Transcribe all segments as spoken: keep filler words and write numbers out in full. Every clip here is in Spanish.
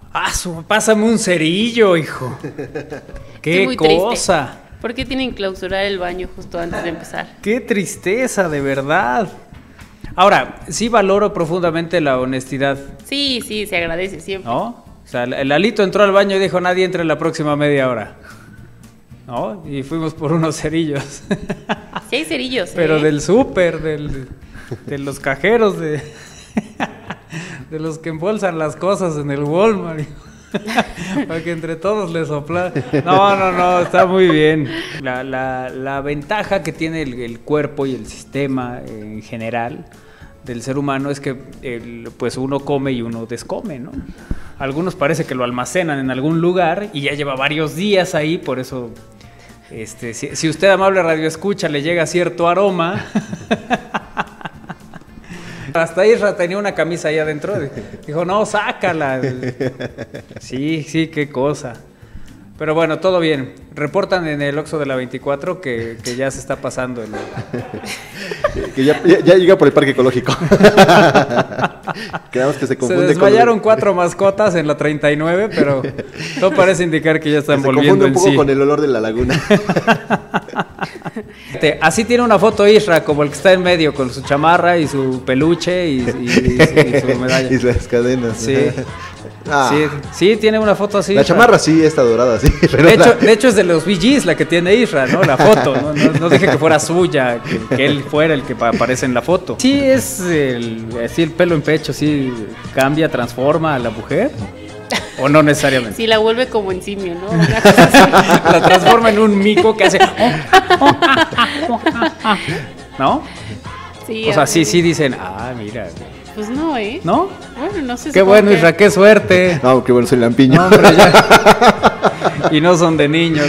Ah, su, pásame un cerillo, hijo. Qué muy cosa. Triste. ¿Por qué tienen que clausurar el baño justo antes de empezar? Qué tristeza, de verdad. Ahora, sí valoro profundamente la honestidad. Sí, sí, se agradece siempre. ¿No? O sea, el Lalito entró al baño y dijo, nadie entre en la próxima media hora. ¿No? Y fuimos por unos cerillos. Sí hay cerillos, ¿eh? Pero del súper, del, de los cajeros, de, de los que embolsan las cosas en el Walmart. Para que entre todos les sopla. No, no, no, está muy bien. La, la, la ventaja que tiene el, el cuerpo y el sistema en general del ser humano es que el, pues uno come y uno descome, ¿no? Algunos parece que lo almacenan en algún lugar y ya lleva varios días ahí, por eso este, si, si usted, amable radioescucha, le llega cierto aroma. Hasta Isra tenía una camisa ahí adentro. Dijo, no, sácala. Sí, sí, qué cosa. Pero bueno, todo bien. Reportan en el Oxxo de la veinticuatro que, que ya se está pasando. El... que ya, ya, ya llega por el parque ecológico. Quedamos que se confunde. Se desmayaron con... cuatro mascotas en la treinta y nueve, pero todo parece indicar que ya están se volviendo en sí. Se confunde un poco con el olor de la laguna. Así tiene una foto Isra, como el que está en medio, con su chamarra y su peluche y, y, y, y su medalla. Y las cadenas. Sí. Ah. Sí, sí, tiene una foto así. La chamarra sí está dorada, sí. Pero de, la... hecho, de hecho es de los Bee Gees la que tiene Isra, ¿no? La foto, no, no, no dije que fuera suya, que, que él fuera el que aparece en la foto. Sí, es el, así el pelo en pecho, sí, cambia, transforma a la mujer. ¿O no necesariamente? Sí, la vuelve como en simio, ¿no? La transforma en un mico que hace... ¿No? Sí. O sea, sí, sí dicen, ah, mira. Pues no, ¿eh? ¿No? Bueno, no sé. Qué bueno, que... Isra, qué suerte. No, qué bueno, soy lampiño. No, hombre, ya. Y no son de niños.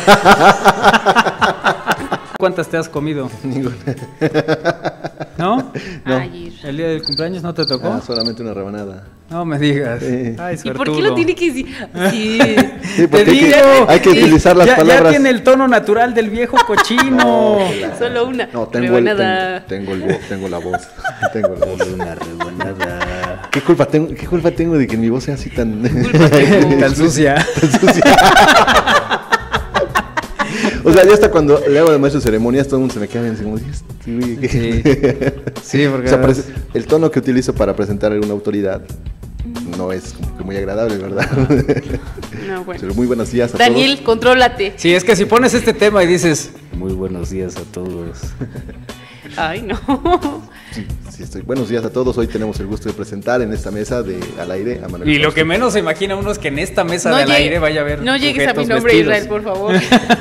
¿Cuántas te has comido? Ninguna. ¿No? No. Ay, ¿El día del cumpleaños no te tocó? Ah, solamente una rebanada. No me digas. Sí. Ay, ¿y por qué lo tiene que decir? Sí. Sí, porque Te hay, digo, que, hay que sí. utilizar las ya, palabras. Ya tiene el tono natural del viejo cochino. No, la... Solo una. No, tengo, el, rebanada. tengo, tengo, el, tengo la voz. Tengo la voz. Una rebanada. ¿Qué culpa tengo, qué culpa tengo de que mi voz sea así tan... Tan sucia. Tan sucia. O sea, ya hasta cuando le hago de maestro de ceremonias, todo el mundo se me queda bien así como... Sí, sí. Sí, porque... O sea, parece, el tono que utilizo para presentar a alguna autoridad no es como que muy agradable, ¿verdad? No, bueno. Pero muy buenos días a Daniel, todos. contrólate. Sí, es que si pones este tema y dices... Muy buenos días a todos. Ay, no. Sí, sí, estoy. Buenos días a todos. Hoy tenemos el gusto de presentar en esta mesa de al aire a Manuel. Y lo Fausto. que menos se imagina uno es que en esta mesa No del llegue, aire vaya a haber no llegues a mi sujetos nombre, vestidos. Israel, por favor.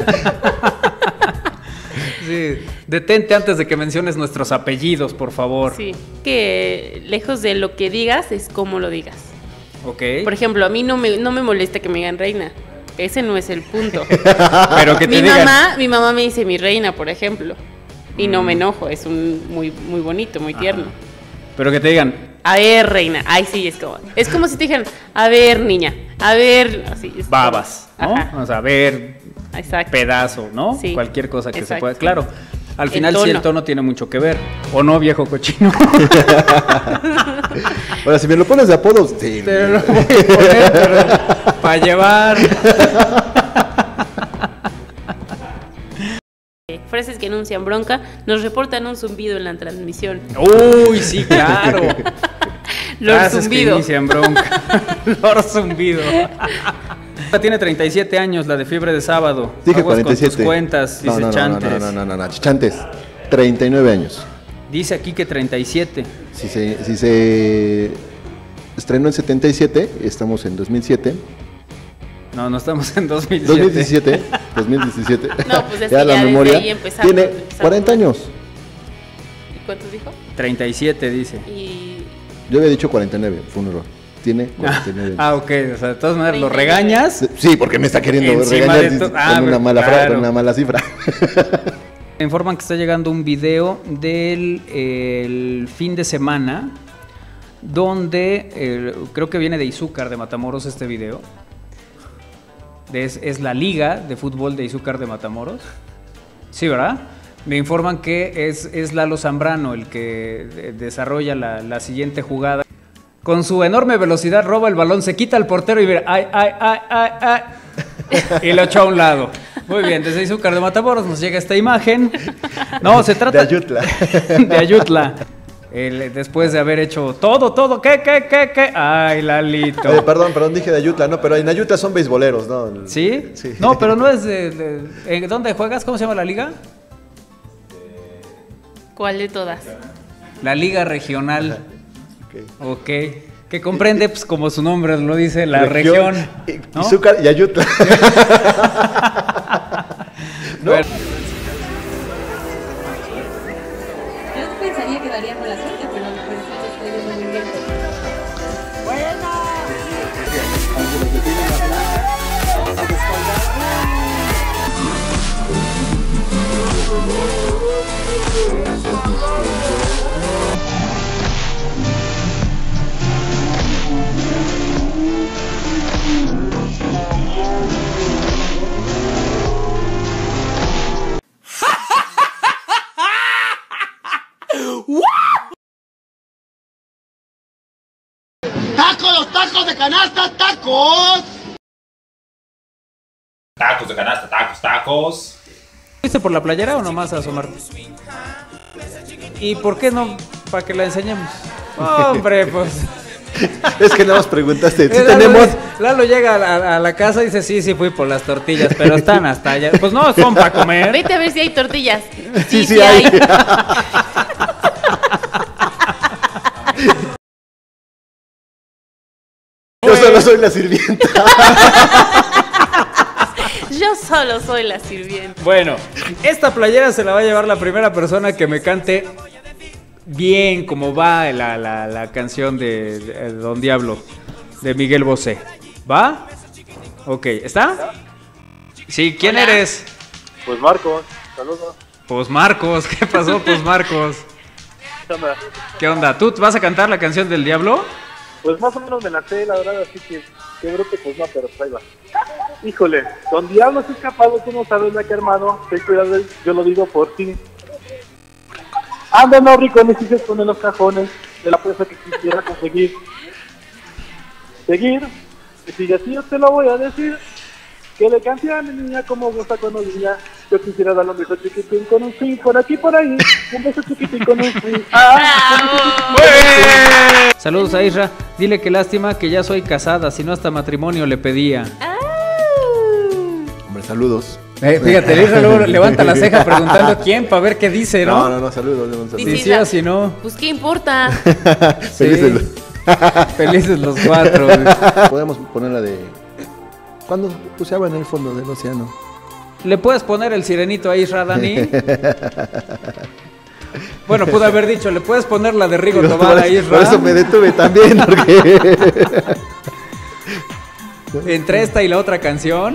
Sí, detente antes de que menciones nuestros apellidos, por favor. Sí, que lejos de lo que digas es cómo lo digas. Ok. Por ejemplo, a mí no me, no me molesta que me digan reina. Ese no es el punto. Pero que te mi digan... mamá, mi mamá me dice mi reina, por ejemplo. Y no me enojo, es un muy, muy bonito, muy tierno. Ajá. Pero que te digan... A ver, reina. Ay, sí, es como... Es como si te dijeran, a ver, niña. A ver... Así, es Babas, como, ¿no? ajá, O sea, ver, exacto. pedazo, ¿no? Sí. Cualquier cosa que Exacto. se pueda... Claro, al El final sí el tono. tono tiene mucho que ver. ¿O no, viejo cochino? Ahora, si me lo pones de apodo, sí. Te lo voy a poner, pero para llevar... Frases que anuncian bronca, nos reportan un zumbido en la transmisión. Uy, sí, claro. Lord Frases Zumbido. que inician bronca. Lord Zumbido. Tiene treinta y siete años, la de Fiebre de Sábado. Dije Aguas cuarenta y siete. con tus cuentas, no, dice no, no, Chantes. no, no, no, no, no, no, Chantes. treinta y nueve años. Dice aquí que treinta y siete. Si se, si se estrenó en setenta y siete, estamos en dos mil siete. No, no estamos en dos mil siete. dos mil diecisiete. dos mil diecisiete. No, pues es ya que la ya desde memoria ahí empezamos, tiene empezamos. cuarenta años. ¿Y cuántos dijo? treinta y siete dice. Y... Yo había dicho cuarenta y nueve, fue un error. Tiene cuarenta y nueve años. Ah, ok, o sea, de todas maneras lo treinta y nueve. regañas. Sí, porque me está queriendo Encima regañar de to- con, ah, una pero mala fra- claro. con una mala cifra. Me informan que está llegando un video del el fin de semana donde eh, creo que viene de Izúcar de Matamoros este video. Es, es la liga de fútbol de Izúcar de Matamoros. Sí, ¿verdad? Me informan que es, es Lalo Zambrano el que de- desarrolla la, la siguiente jugada. Con su enorme velocidad roba el balón, se quita el portero y ve, ay, ay, ay, ay, ay. Y lo echó a un lado. Muy bien, desde Izúcar de Matamoros nos llega esta imagen. No, se trata... De Ayutla. De Ayutla. El, después de haber hecho todo, todo, ¿qué, qué, qué, qué? Ay, Lalito. Eh, perdón, perdón, dije de Ayutla, no, pero en Ayutla son beisboleros, ¿no? ¿Sí? Sí. No, pero no es de... de ¿en dónde juegas? ¿Cómo se llama la liga? ¿Cuál de todas? La liga regional. Okay. Ok. Que comprende, pues como su nombre lo dice, la Región, región. y- ¿no? Izúcar y Ayutla. ¿No? Bueno, Yo pensaría que daría con la suerte, pero pues eso estoy viendo muy bien. ¡Tacos, los tacos de canasta, tacos! Tacos de canasta, tacos, tacos. ¿fuiste por la playera o nomás a asomarte? ¿Y por qué no? Para que la enseñemos. Hombre, pues... Es que nada más preguntaste. Sí Eh, Lalo, tenemos. Lalo llega a la, a la casa y dice, sí, sí fui por las tortillas, pero están hasta allá. Pues no, son para comer. Vete a ver si hay tortillas. Sí, sí hay. Yo solo soy la sirvienta. Yo solo soy la sirvienta. Bueno, esta playera se la va a llevar la primera persona que me cante bien como va la, la, la canción de, de Don Diablo, de Miguel Bosé. ¿Va? Ok, ¿está? Sí, ¿quién Hola. eres? Pues Marcos, saludos. Pues Marcos, ¿qué pasó, pues Marcos? ¿Qué onda? ¿Qué onda? ¿Tú vas a cantar la canción del Diablo? Pues más o menos me la sé, la verdad, así que qué bruto, pues no, pero pues ahí va. Híjole, Don Diablo se ha escapado, tú no sabes la que hermano, ten cuidado, yo lo digo por ti. Anda, no, rico, necesitas poner los cajones de la presa que quisiera conseguir. Seguir, que sigue así, yo te lo voy a decir. Que le cante a mi niña como gusta con un niña. Yo quisiera darle un beso chiquitín con un fin, por aquí, por ahí. Un beso chiquitín con un fin. ¡Ah! Saludos a Isra. Dile que lástima que ya soy casada, si no hasta matrimonio le pedía. Hombre, saludos. Eh, fíjate, Isra luego levanta la ceja preguntando quién para ver qué dice, ¿no? No, no, no, saludos. no, saludos. Sí, sí o si no. Pues qué importa. Felices los- Felices los cuatro. güey. Podemos poner la de. Cuando buceaba en el fondo del océano. ¿Le puedes poner el sirenito a Isra, Dani? Bueno, pude haber dicho, ¿le puedes poner la de Rigo Por Tobar a eso- Isra? Por eso me detuve también, porque. Entre esta y la otra canción.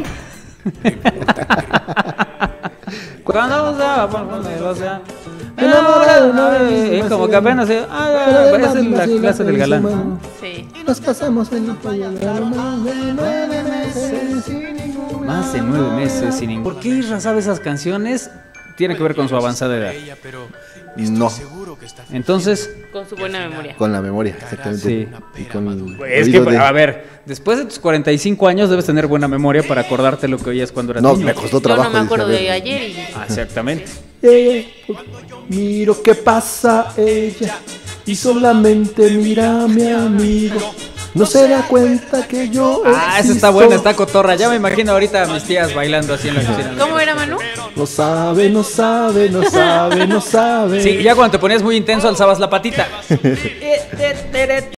Cuando usaba por el fondo del océano. Enamorado una vez. Y como que apenas se... Ah, esa es la clase del galán. Sí. Nos casamos en la playa de nueve meses. Más de nueve meses sin ningún... ¿Por qué Isra sabe esas canciones? Tiene que ver con su avanzada edad. No, Entonces, Con su buena memoria. con la memoria, exactamente. Sí. Y con el es que, oído de- a ver, después de tus cuarenta y cinco años debes tener buena memoria para acordarte lo que oías cuando eras No, niño. me costó Yo trabajo. no me acuerdo dice, a de ver. ayer y... Ah, exactamente. Eh, miro qué pasa ella y solamente mira a mi amigo. No se da cuenta que yo. Ah, esa está existo. buena, está cotorra. Ya me imagino ahorita a mis tías bailando así en la cocina. ¿Cómo era, Manu? No sabe, no sabe, no sabe, no sabe. Sí, ya cuando te ponías muy intenso alzabas la patita.